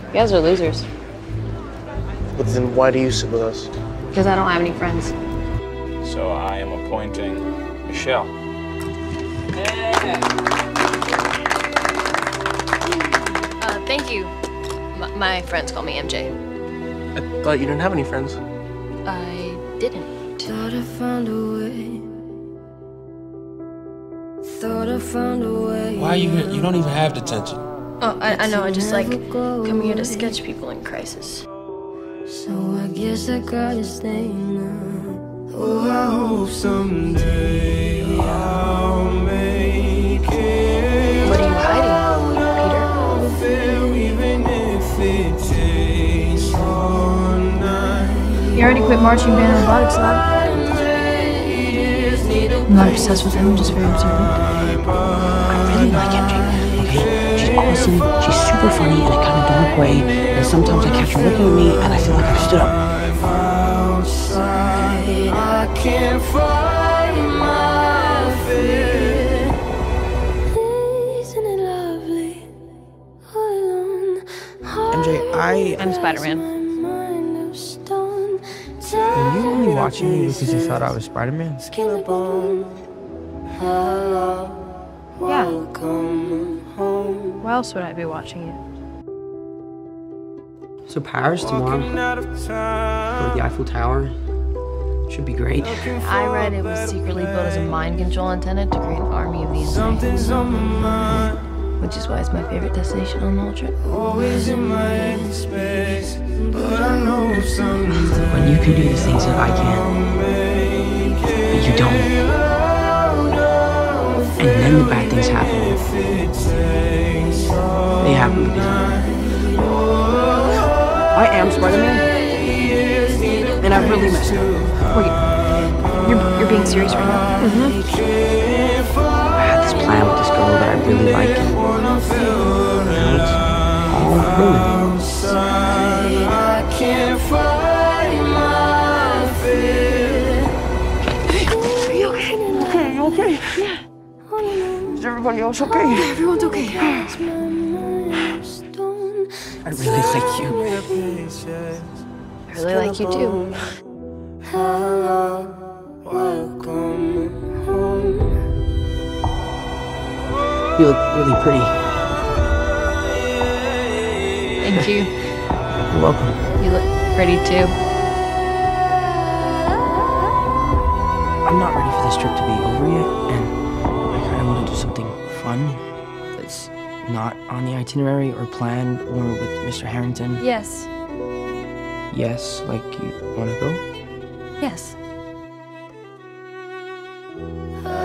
You guys are losers. But then why do you sit with us? Because I don't have any friends. So I am appointing Michelle. Thank you. My friends call me MJ. I thought you didn't have any friends. I didn't. Thought I found a way. Thought I found a way. Why are you here? You don't even have detention. Oh, I know. I just like coming here to sketch people in crisis. So I guess I gotta stay now. Oh, I hope someday I'll make it. What are you hiding, Peter? Even if it takes all night. He already quit marching band in robotics lab. I'm not obsessed with him, I'm just very observant. I really like MJ, okay? She's awesome, she's super funny in a kind of dark way, and sometimes I catch her looking at me and I feel like I've stood up. I can't find my fear. Isn't it lovely? All alone. MJ, I'm Spider-Man. Were you only watching me because you thought I was Spider-Man? Yeah. Why else would I be watching you? So Paris tomorrow, or the Eiffel Tower, should be great. I read it was secretly built as a mind control antenna to create an army of the insane. Which is why it's my favorite destination on the whole trip. When you can do the things that I can, but you don't. And then the bad things happen. They happen because of me. I am Spider-Man, and I really messed up. Wait, you're being serious right now? I had this plan with this girl that I really like, and now it's all ruined. Are you okay? Okay. Is everybody else okay? Everyone's okay. I really like you. I really like you too. You look really pretty. Thank you. You're welcome. You look pretty too. I'm not ready for this trip to be over yet, and I kind of want to do something fun that's not on the itinerary or planned or with Mr. Harrington. Yes. Yes, like you want to go? Yes.